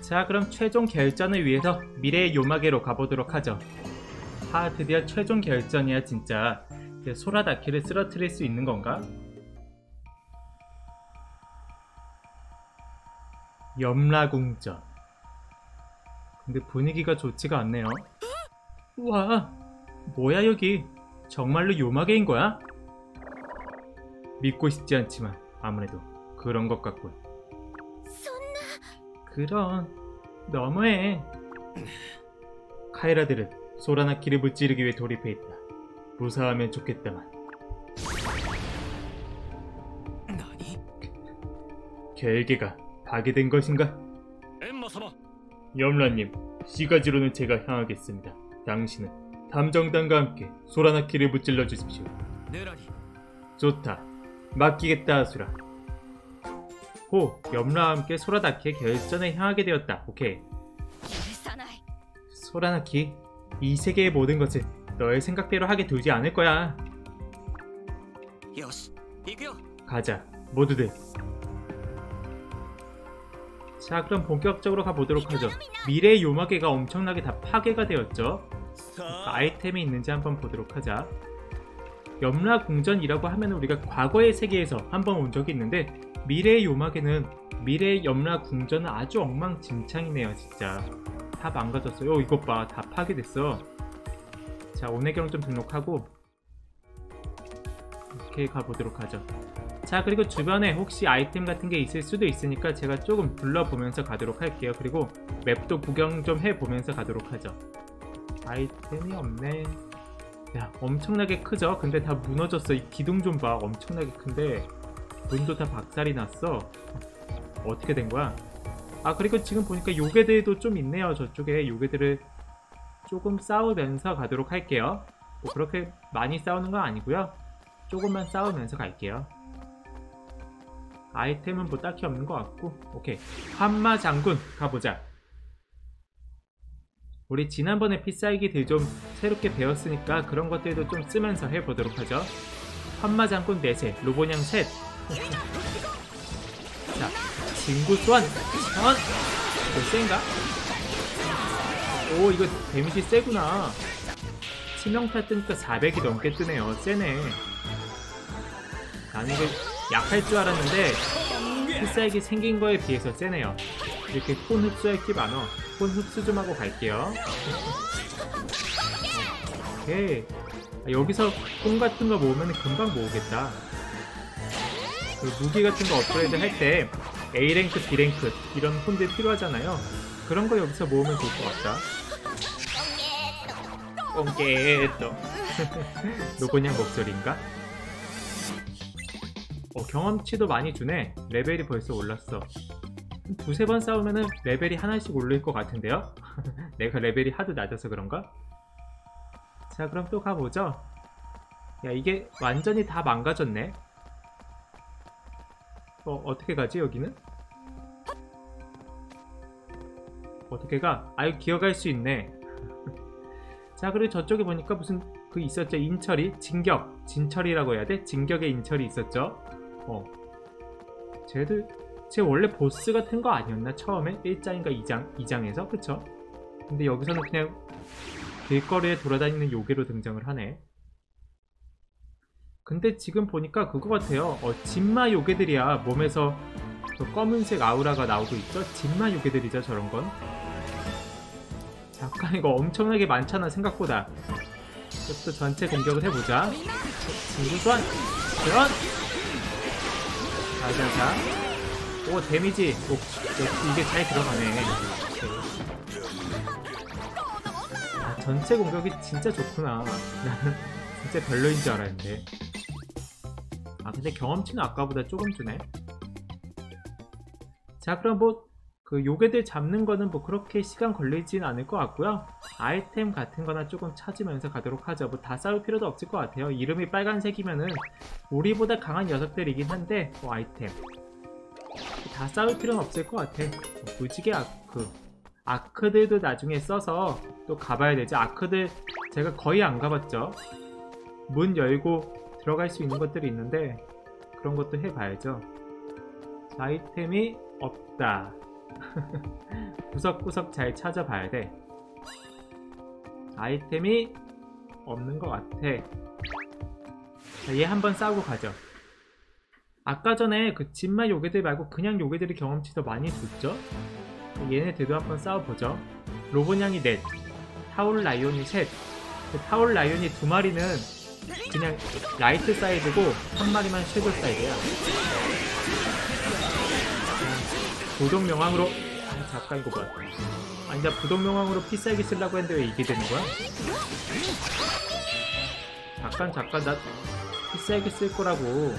자, 그럼 최종 결전을 위해서 미래의 요마계로 가보도록 하죠. 드디어 최종 결전이야. 진짜 소라다키를 쓰러뜨릴 수 있는 건가? 염라궁전. 근데 분위기가 좋지가 않네요. 우와, 뭐야 여기? 정말로 요마계인 거야? 믿고 싶지 않지만 아무래도 그런 것 같군. 그런, 너무해. 카이라들은 소라나키를 무찌르기 위해 돌입해 있다. 무사하면 좋겠다만. 결계가 파괴된 것인가? 염라님, 시가지로는 제가 향하겠습니다. 당신은 탐정단과 함께 소라나키를 무찔러 주십시오. 좋다, 맡기겠다 아수라. 호, 염라와 함께 소라나키의 결전에 향하게 되었다. 오케이. 소라나키, 이 세계의 모든 것을 너의 생각대로 하게 두지 않을 거야. 가자, 모두들. 자, 그럼 본격적으로 가보도록 하죠. 미래의 요마계가 엄청나게 다 파괴가 되었죠. 아이템이 있는지 한번 보도록 하자. 염라궁전이라고 하면 우리가 과거의 세계에서 한번 온 적이 있는데, 미래의 요마계는, 미래의 염라궁전은 아주 엉망진창이네요. 진짜 다 망가졌어요. 이것 봐, 다 파괴됐어. 자, 온해경 좀 등록하고 이렇게 가보도록 하죠. 자, 그리고 주변에 혹시 아이템 같은 게 있을 수도 있으니까 제가 조금 둘러보면서 가도록 할게요. 그리고 맵도 구경 좀 해보면서 가도록 하죠. 아이템이 없네. 야, 엄청나게 크죠? 근데 다 무너졌어. 이 기둥 좀 봐. 엄청나게 큰데 문도 다 박살이 났어. 어떻게 된 거야? 아, 그리고 지금 보니까 요괴들도 좀 있네요. 저쪽에 요괴들을 조금 싸우면서 가도록 할게요. 뭐 그렇게 많이 싸우는 건 아니고요. 조금만 싸우면서 갈게요. 아이템은 뭐 딱히 없는 것 같고. 오케이, 환마장군 가보자. 우리 지난번에 필살기들 좀 새롭게 배웠으니까 그런 것들도 좀 쓰면서 해보도록 하죠. 환마장군 4세, 로보냥 셋. 자, 진구수완 전! 이거 센가? 오, 이거 데미지 세구나. 치명타 뜨니까 400이 넘게 뜨네요. 세네. 나는 이게 약할 줄 알았는데 필살기 생긴 거에 비해서 세네요. 이렇게 폰 흡수할 게 많어. 폰 흡수 좀 하고 갈게요. 오케이. 여기서 폰 같은 거 모으면 금방 모으겠다. 무기 같은 거 업그레이드 할 때 A랭크, B랭크 이런 폰들 필요하잖아요. 그런 거 여기서 모으면 좋을 것 같다. 꽁깨또 노고냥 목소리인가? 경험치도 많이 주네. 레벨이 벌써 올랐어. 두세 번 싸우면은 레벨이 하나씩 오를 것 같은데요? 내가 레벨이 하도 낮아서 그런가? 자, 그럼 또 가보죠. 야, 이게 완전히 다 망가졌네. 어떻게 가지 여기는? 어떻게 가? 아유, 기어갈 수 있네. 자, 그리고 저쪽에 보니까 무슨 그 있었죠. 인처리? 진격! 진처리라고 해야 돼? 진격의 인처리 있었죠. 쟤 원래 보스 같은 거 아니었나? 처음에? 1장인가 2장에서? 그쵸? 근데 여기서는 그냥 길거리에 돌아다니는 요괴로 등장을 하네. 근데 지금 보니까 그거 같아요. 진마 요괴들이야. 몸에서 그 검은색 아우라가 나오고 있죠? 진마 요괴들이죠, 저런 건. 잠깐, 이거 엄청나게 많잖아, 생각보다. 이것도 전체 공격을 해보자. 진구수완! 그런! 자자자. 오, 데미지. 이게 잘 들어가네. 아, 전체 공격이 진짜 좋구나. 나는 진짜 별로인 줄 알았는데. 아, 근데 경험치는 아까보다 조금 주네. 자, 그럼 뭐 그 요괴들 잡는 거는 뭐 그렇게 시간 걸리진 않을 것 같고요. 아이템 같은 거나 조금 찾으면서 가도록 하죠. 뭐 다 싸울 필요도 없을 것 같아요. 이름이 빨간색이면은 우리보다 강한 녀석들이긴 한데, 아이템 다 싸울 필요는 없을 것 같아. 무지개 아크들도 나중에 써서 또 가봐야 되죠. 아크들 제가 거의 안 가봤죠. 문 열고 들어갈 수 있는 것들이 있는데 그런 것도 해봐야죠. 자, 아이템이 없다. 구석구석 잘 찾아봐야 돼. 아이템이 없는 것 같아. 자, 얘 한번 싸우고 가죠. 아까 전에 그 진마 요괴들 말고 그냥 요괴들이 경험치 더 많이 줬죠? 얘네들도 한번 싸워보죠. 로보냥이 넷, 타올 라이온이 셋. 그 타올 라이온이 두 마리는 그냥 라이트 사이드고 한 마리만 섀도우 사이드야. 부동 명왕으로 잠깐 이거 뭐야? 아니 나 부동 명왕으로 피싸기 쓰려고 했는데 왜 이게 되는 거야? 잠깐 나 피싸기 쓸 거라고.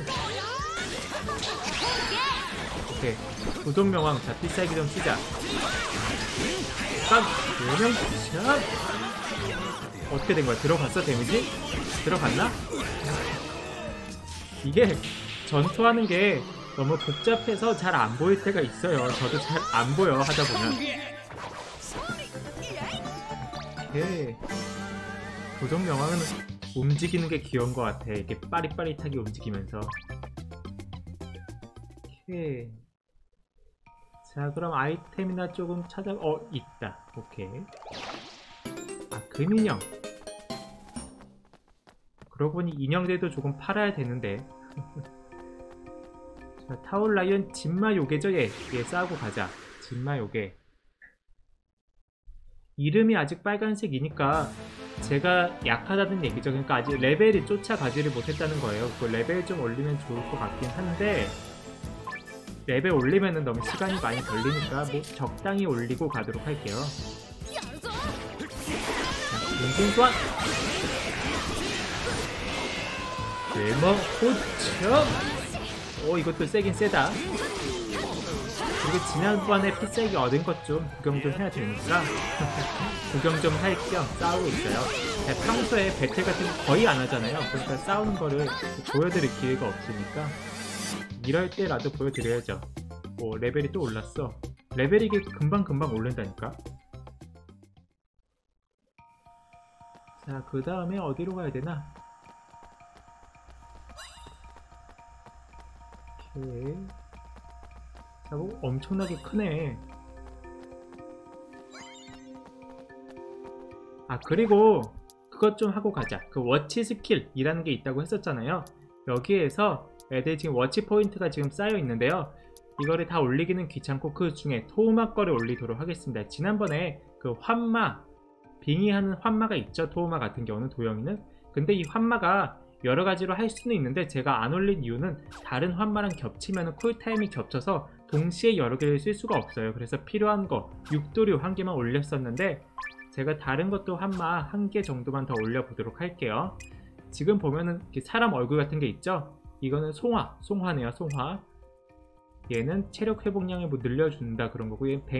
오케이 부동 명왕. 자 피싸기 좀 쓰자. 깜 요명 샷. 어떻게 된 거야? 들어갔어 데미지? 들어갔나? 이게 전투하는 게 너무 복잡해서 잘 안 보일 때가 있어요. 저도 잘 안 보여 하다 보면. 오케이. 고정 명왕은 움직이는 게 귀여운 것 같아. 이렇게 빠릿빠릿하게 움직이면서. 오케이. 자 그럼 아이템이나 조금 찾아. 있다. 오케이. 아 금인형. 그러고 보니 인형들도 조금 팔아야 되는데. 자, 타올 라이언 진마 요괴죠. 얘 싸우고 가자. 진마 요괴. 이름이 아직 빨간색이니까 제가 약하다는 얘기죠. 그러니까 아직 레벨이 쫓아가지를 못했다는 거예요. 그 레벨 좀 올리면 좋을 것 같긴 한데 레벨 올리면은 너무 시간이 많이 걸리니까 뭐 적당히 올리고 가도록 할게요. 용궁소환! 외모 호첩! 이것도 세긴 세다. 그리고 지난번에 피싸기 얻은 것 좀 구경 좀 해야 되니까 구경 좀 할 겸 싸우고 있어요. 평소에 배틀 같은 거 거의 안 하잖아요. 그러니까 싸우는 거를 보여드릴 기회가 없으니까 이럴 때라도 보여드려야죠. 레벨이 또 올랐어. 레벨이 이게 금방금방 오른다니까. 자, 그 다음에 어디로 가야 되나? 오케이. 자, 엄청나게 크네. 그리고 그것 좀 하고 가자. 그 워치 스킬이라는 게 있다고 했었잖아요. 여기에서 애들 지금 워치 포인트가 지금 쌓여 있는데요. 이거를 다 올리기는 귀찮고 그 중에 토우마 거를 올리도록 하겠습니다. 지난번에 그 환마, 빙의하는 환마가 있죠. 토우마 같은 경우는 도영이는. 근데 이 환마가 여러 가지로 할 수는 있는데 제가 안 올린 이유는 다른 환마랑 겹치면 쿨타임이 겹쳐서 동시에 여러 개를 쓸 수가 없어요. 그래서 필요한 거 육도류 한 개만 올렸었는데 제가 다른 것도 환마 한 개 정도만 더 올려보도록 할게요. 지금 보면은 사람 얼굴 같은 게 있죠? 이거는 송화네요. 송화. 얘는 체력 회복량을 뭐 늘려준다 그런 거고, 얘는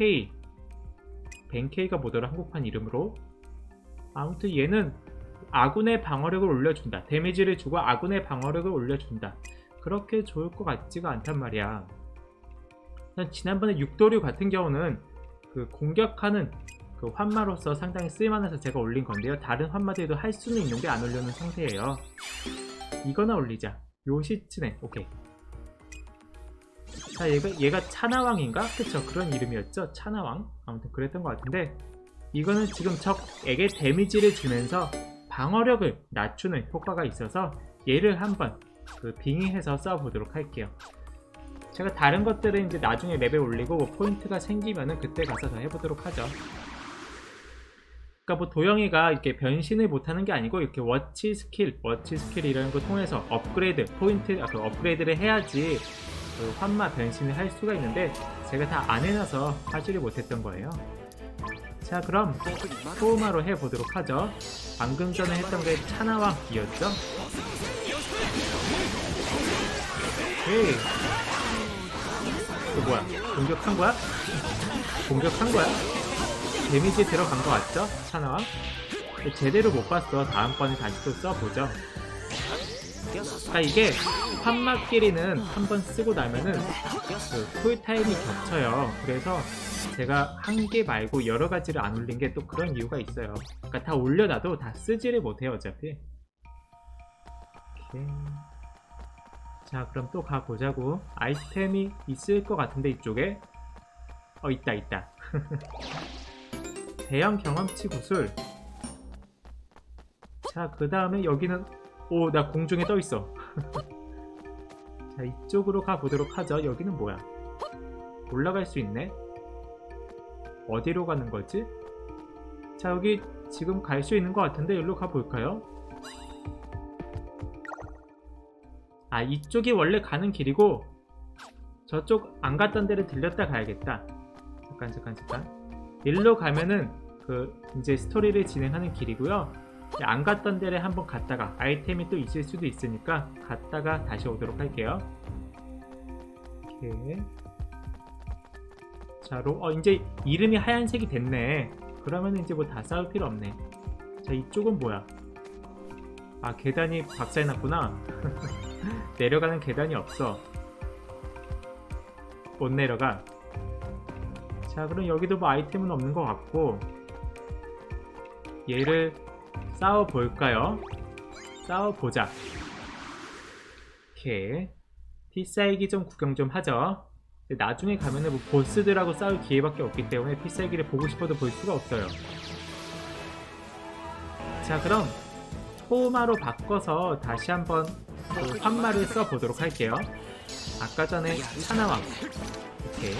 벤케이가 뭐더라 한국판 이름으로. 아무튼 얘는 아군의 방어력을 올려준다. 데미지를 주고 아군의 방어력을 올려준다. 그렇게 좋을 것 같지가 않단 말이야. 지난번에 육도류 같은 경우는 그 공격하는 그 환마로서 상당히 쓸만해서 제가 올린 건데요. 다른 환마들도 할 수는 있는데 안 올려놓은 상태예요. 이거나 올리자. 요시츠네. 오케이. 자, 얘가 차나왕인가? 그쵸, 그런 이름이었죠. 차나왕. 아무튼 그랬던 것 같은데 이거는 지금 적에게 데미지를 주면서 방어력을 낮추는 효과가 있어서 얘를 한번 빙의해서 써보도록 할게요. 제가 다른 것들은 이제 나중에 레벨 올리고 포인트가 생기면은 그때 가서 더 해보도록 하죠. 그러니까 뭐 도영이가 이렇게 변신을 못하는 게 아니고 이렇게 워치 스킬이라는 걸 통해서 업그레이드 업그레이드를 해야지 그 환마 변신을 할 수가 있는데 제가 다 안 해놔서 하지를 못했던 거예요. 자, 그럼 토우마로 해보도록 하죠. 방금 전에 했던 게 차나왕이었죠? 오케이. 이거 뭐야? 공격한 거야? 공격한 거야? 데미지 들어간 거 같죠? 차나왕? 제대로 못 봤어. 다음번에 다시 또 써보죠. 그러니까 이게 환마끼리는 한번 쓰고 나면은 그 쿨타임이 겹쳐요. 그래서 제가 한 개 말고 여러 가지를 안 올린 게 또 그런 이유가 있어요. 그러니까 다 올려놔도 다 쓰지를 못해요, 어차피. 오케이. 자, 그럼 또 가보자고. 아이템이 있을 것 같은데 이쪽에 있다 있다. 대형 경험치 구슬. 자, 그 다음에 여기는 오, 나 공중에 떠 있어. 자, 이쪽으로 가보도록 하죠. 여기는 뭐야? 올라갈 수 있네? 어디로 가는 거지? 자, 여기 지금 갈 수 있는 것 같은데 여기로 가볼까요? 아, 이쪽이 원래 가는 길이고 저쪽 안 갔던 데를 들렸다 가야겠다. 잠깐. 일로 가면은 그 이제 스토리를 진행하는 길이고요. 안 갔던 데를 한번 갔다가 아이템이 또 있을 수도 있으니까 갔다가 다시 오도록 할게요. 이렇게. 자, 이제 이름이 하얀색이 됐네. 그러면 이제 뭐 다 싸울 필요 없네. 자, 이쪽은 뭐야? 아, 계단이 박살났구나. 내려가는 계단이 없어. 못 내려가. 자, 그럼 여기도 뭐 아이템은 없는 것 같고 얘를 싸워볼까요? 싸워보자. 이렇게 필살기 좀 구경 좀 하죠. 나중에 가면은 뭐 보스들하고 싸울 기회밖에 없기 때문에 필살기를 보고 싶어도 볼 수가 없어요. 자, 그럼 토마로 바꿔서 다시 한번 그 환마를 써보도록 할게요. 아까 전에 차나왕 이렇게.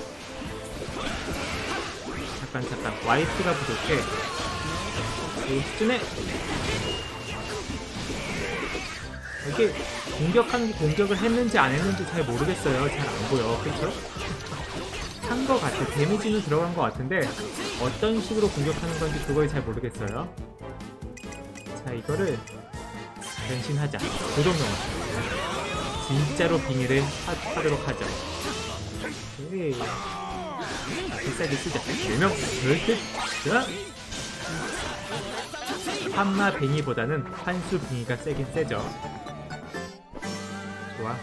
잠깐 와이프가 부족해. 이 수준에 이게 공격하는 게 공격을 했는지 안 했는지 잘 모르겠어요. 잘 안 보여. 그쵸? 한 거 같아. 데미지는 들어간 거 같은데 어떤 식으로 공격하는 건지 그걸 잘 모르겠어요. 자, 이거를 변신하자. 고정명화. 진짜로 빙의를 하도록 하죠. 오케이. 필살기 쓰자. 일명 멸트. 자, 환마 빙의보다는 환수 빙의가 세긴 세죠. 좋아.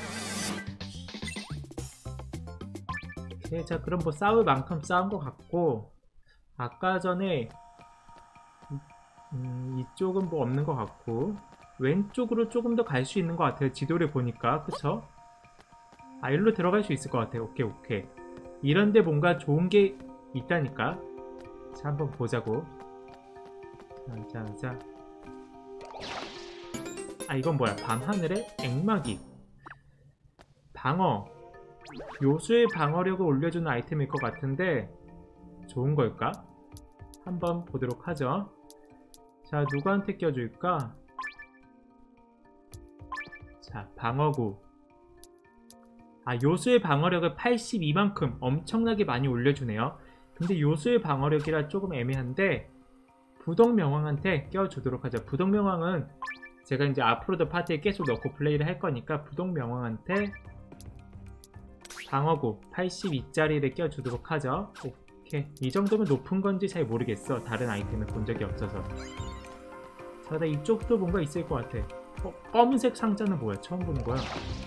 오케이, 자, 그럼 뭐 싸울 만큼 싸운 것 같고 아까 전에 이쪽은 뭐 없는 것 같고 왼쪽으로 조금 더 갈 수 있는 것 같아요. 지도를 보니까. 그쵸? 아, 일로 들어갈 수 있을 것 같아요. 오케이. 이런데 뭔가 좋은 게 있다니까. 자, 한번 보자고. 자. 아, 이건 뭐야? 밤하늘의 액막이. 방어. 요수의 방어력을 올려주는 아이템일 것 같은데 좋은 걸까? 한번 보도록 하죠. 자, 누구한테 껴줄까? 자, 방어구. 아, 요수의 방어력을 82만큼 엄청나게 많이 올려주네요. 근데 요수의 방어력이라 조금 애매한데 부동명왕한테 껴주도록 하죠. 부동명왕은 제가 이제 앞으로도 파티에 계속 넣고 플레이를 할 거니까 부동명왕한테 방어구 82짜리를 껴주도록 하죠. 오케이. 이 정도면 높은 건지 잘 모르겠어. 다른 아이템을 본 적이 없어서. 자, 나 이쪽도 뭔가 있을 것 같아. 검은색 상자는 뭐야? 처음 보는 거야.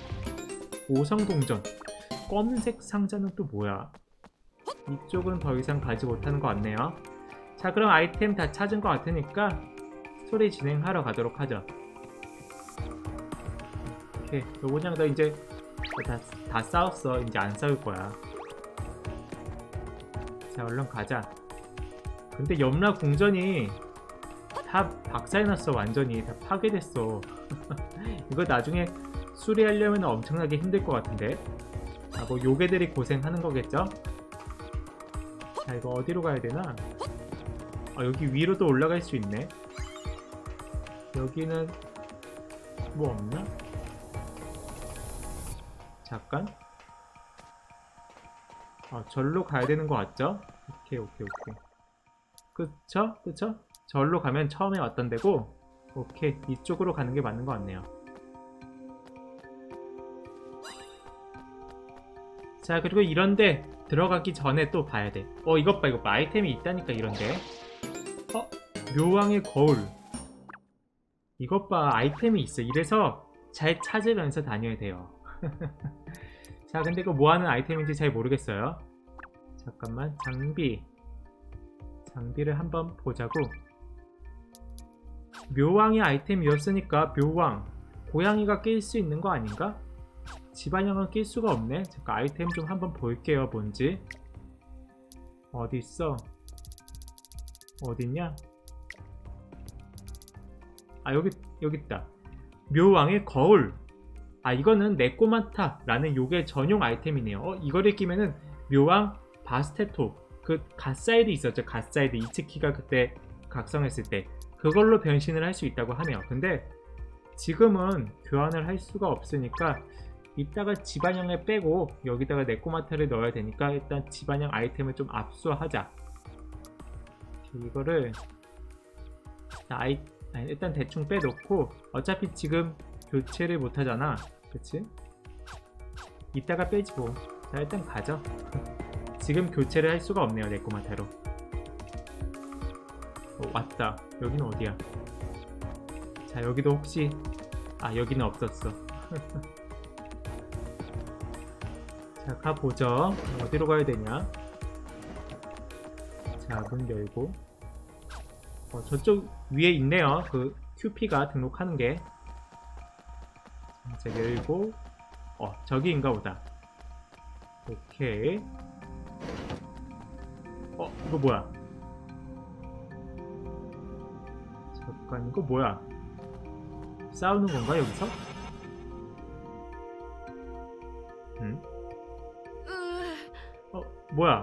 오성동전. 검은색 상자는 또 뭐야? 이쪽은 더 이상 가지 못하는 것 같네요. 자, 그럼 아이템 다 찾은 것 같으니까 스토리 진행하러 가도록 하죠. 오케이. 요거냥 너 이제 다 싸웠어. 이제 안 싸울 거야. 자, 얼른 가자. 근데 염라 궁전이 다 박살났어. 완전히 다 파괴됐어. 이거 나중에 수리하려면 엄청나게 힘들 것 같은데. 아, 뭐 요괴들이 고생하는 거겠죠? 자, 이거 어디로 가야 되나? 아, 여기 위로도 올라갈 수 있네. 여기는 뭐 없나? 잠깐. 아, 절로 가야 되는 거 같죠? 오케이. 그쵸? 절로 가면 처음에 왔던 데고. 오케이. 이쪽으로 가는 게 맞는 것 같네요. 자, 그리고 이런데 들어가기 전에 또 봐야 돼. 이것 봐. 아이템이 있다니까. 이런데 묘왕의 거울. 이것 봐. 아이템이 있어. 이래서 잘 찾으면서 다녀야 돼요. 자, 근데 이거 뭐하는 아이템인지 잘 모르겠어요. 잠깐만. 장비를 한번 보자고. 묘왕의 아이템이었으니까 묘왕. 고양이가 낄 수 있는 거 아닌가? 집안형은 낄 수가 없네. 잠깐 아이템 좀 한번 볼게요. 뭔지. 어디 있어? 어딨냐? 아, 여기 있다. 묘왕의 거울. 아, 이거는 네꼬마타라는 요괴 전용 아이템이네요. 이거를 끼면은 묘왕 바스테토, 그 갓사이드 있었죠. 갓사이드 이츠키가 그때 각성했을 때 그걸로 변신을 할 수 있다고 하네요. 근데 지금은 교환을 할 수가 없으니까 이따가 집안형을 빼고 여기다가 네꼬마타를 넣어야 되니까 일단 집안형 아이템을 좀 압수하자. 이거를 일단 대충 빼놓고, 어차피 지금 교체를 못하잖아, 그치? 이따가 빼지 뭐. 자, 일단 가죠. 지금 교체를 할 수가 없네요, 네꼬마타로. 왔다. 여기는 어디야? 자, 여기도 혹시 여기는 없었어. 자, 가보죠. 어디로 가야 되냐? 자, 문 열고. 저쪽 위에 있네요. 그 QP가 등록하는 게. 자, 열고. 저기인가 보다. 오케이. 이거 뭐야? 잠깐, 이거 뭐야? 싸우는 건가, 여기서? 응? 뭐야?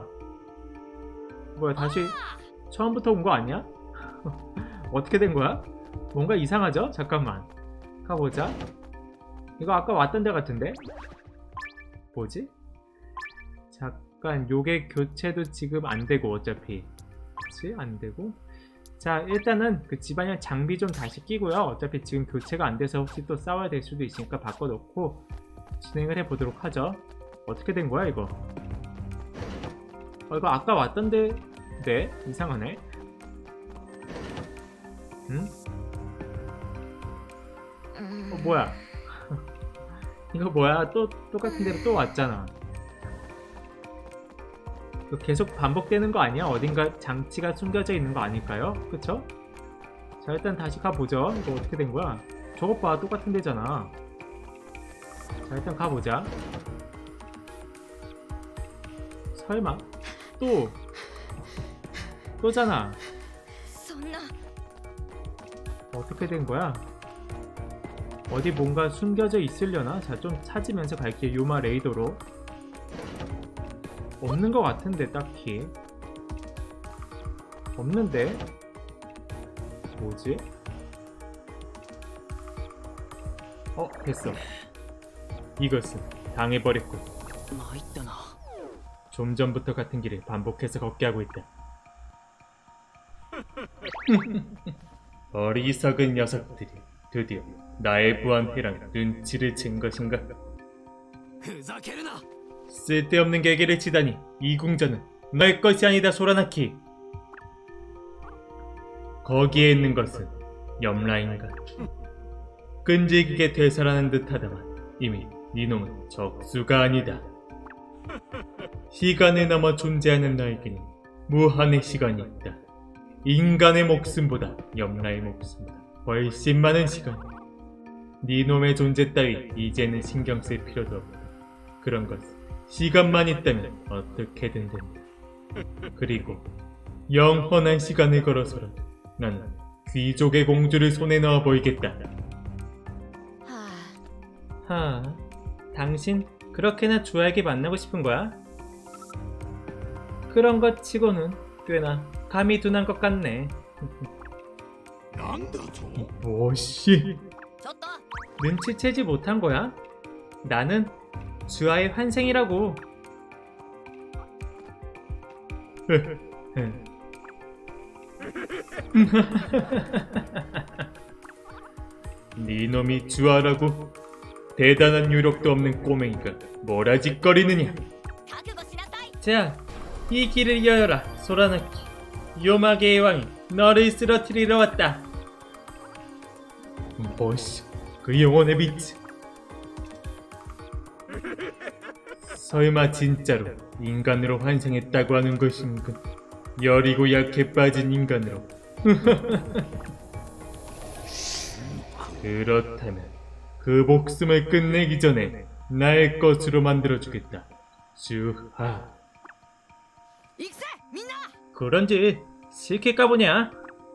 다시 처음부터 온 거 아니야? 어떻게 된 거야? 뭔가 이상하죠? 잠깐만. 가보자. 이거 아까 왔던 데 같은데? 뭐지? 잠깐, 요게 교체도 지금 안 되고, 어차피. 그치? 안 되고. 자, 일단은 그 집안형 장비 좀 다시 끼고요. 어차피 지금 교체가 안 돼서 혹시 또 싸워야 될 수도 있으니까 바꿔놓고 진행을 해보도록 하죠. 어떻게 된 거야, 이거? 이거 아까 왔던데, 네? 이상하네. 응? 뭐야? 이거 뭐야? 또 똑같은 데로 또 왔잖아. 이거 계속 반복되는 거 아니야? 어딘가 장치가 숨겨져 있는 거 아닐까요? 그쵸? 자, 일단 다시 가보죠. 이거 어떻게 된 거야? 저것 봐, 똑같은 데잖아. 자, 일단 가보자. 설마? 또잖아. 어떻게 된 거야? 어디 뭔가 숨겨져 있으려나? 자, 좀 찾으면서 갈게요. 요마 레이더로. 없는 것 같은데, 딱히. 없는데? 뭐지? 됐어. 이것은 당해버렸군. 좀 전부터 같은 길을 반복해서 걷게 하고 있다. 어리석은 녀석들이 드디어 나의 부한회랑 눈치를 챈 것인가? 쓸데없는 계계를 치다니. 이 궁전은 너의 것이 아니다, 소라나키. 거기에 있는 것은 염라인가? 끈질기게 되살아난 듯하다만 이미 이놈은 적수가 아니다. 시간을 넘어 존재하는 너에게는 무한의 시간이 있다. 인간의 목숨보다 염라의 목숨보다 훨씬 많은 시간. 네 놈의 존재 따위 이제는 신경 쓸 필요도 없다. 그런 것은 시간만 있다면 어떻게든 된다. 그리고 영원한 시간을 걸어서라도 나는 귀족의 공주를 손에 넣어 보이겠다. 당신 그렇게나 주아에게 만나고 싶은 거야? 그런 것 치고는 꽤나 감이 둔한 것 같네. 뭐씨? 눈치채지 못한 거야? 나는 주아의 환생이라고. 네 놈이 주아라고? 대단한 유력도 없는 꼬맹이가 뭐라 짓거리느냐. 자, 이 길을 여여라, 소라나키. 요마계의 왕이 너를 쓰러뜨리러 왔다. 뭐씨, 그 영혼의 빛. 설마 진짜로 인간으로 환생했다고 하는 것인군. 여리고 약해 빠진 인간으로. 그렇다면 그 목숨을 끝내기 전에 나의 것으로 만들어주겠다. 주하. 그런지 시킬까 보냐?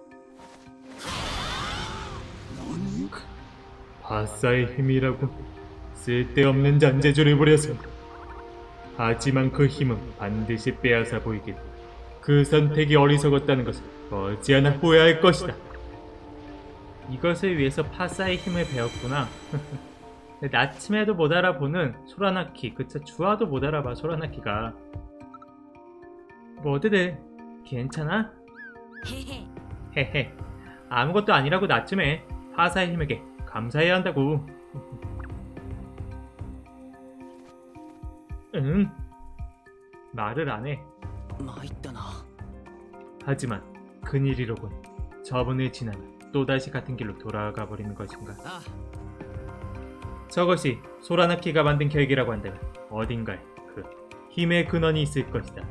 바사의 힘이라고 쓸데없는 잔재주를 부려서. 하지만 그 힘은 반드시 빼앗아 보이겠다. 그 선택이 어리석었다는 것을 머지않아 후회할 것이다. 이것을 위해서 파사의 힘을 배웠구나. 나침에도 못 알아보는 소라나키. 그쵸, 주아도 못 알아봐 소라나키가. 뭐드들 괜찮아? 헤헤. 아무것도 아니라고 나침에. 파사의 힘에게 감사해야 한다고. 응? 말을 안 해. 하지만 그일이로군. 저분을 지나면 또다시 같은 길로 돌아가 버리는 것인가. 저것이 소라나키가 만든 계획이라고 한다면 어딘가에 그 힘의 근원이 있을 것이다.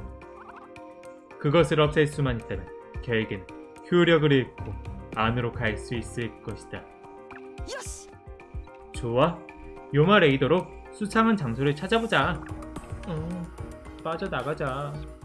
그것을 없앨 수만 있다면 계획에는 효력을 잃고 안으로 갈 수 있을 것이다. 좋아. 요마 레이더로 수상한 장소를 찾아보자. 빠져나가자.